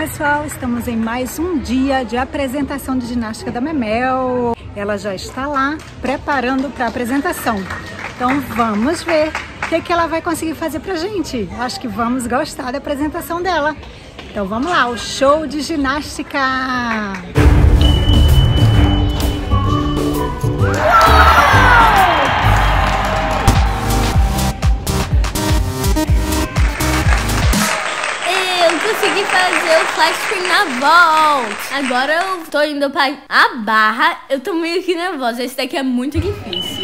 pessoal, estamos em mais um dia de apresentação de ginástica da Memel. Ela já está lá preparando para a apresentação. Então vamos ver o que ela vai conseguir fazer pra gente. Acho que vamos gostar da apresentação dela. Então vamos lá, o show de ginástica! Consegui fazer o fly spring na volta. Agora eu tô indo pra a barra. Eu tô meio que nervosa. Esse daqui é muito difícil.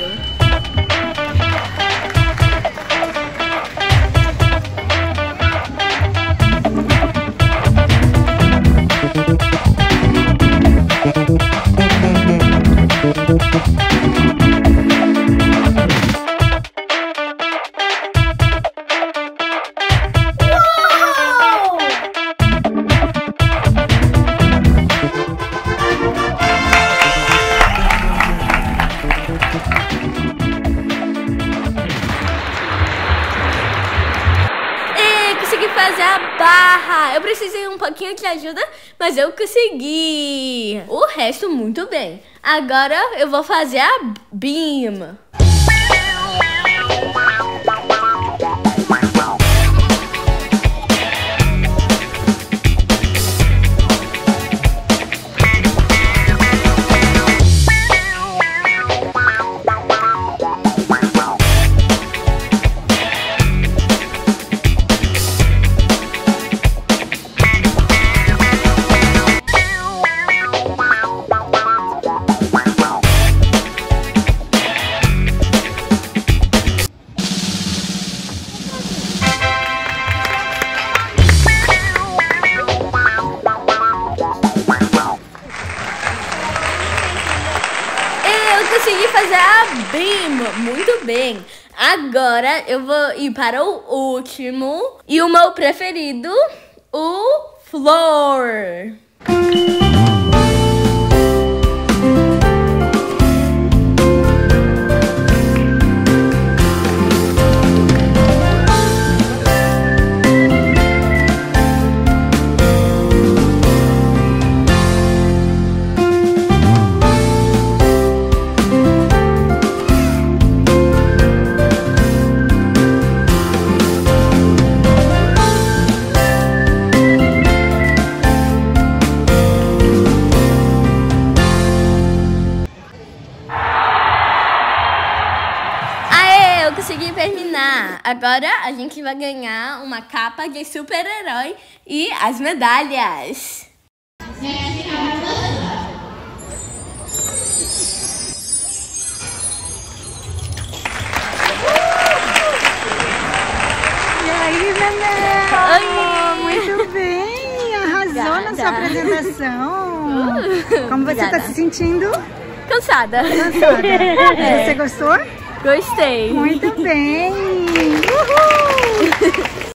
Consegui fazer a barra. Eu precisei um pouquinho de ajuda, mas eu consegui. O resto muito bem. Agora eu vou fazer a beam. Consegui fazer a beam muito bem. Agora eu vou ir para o último e o meu preferido, o floor. Eu consegui terminar. Agora a gente vai ganhar uma capa de super-herói e as medalhas. E aí, Memel? Oi! Muito bem! Arrasou na sua apresentação! Como você está se sentindo? Cansada. Cansada. Você gostou? Gostei. Muito bem! Uhul!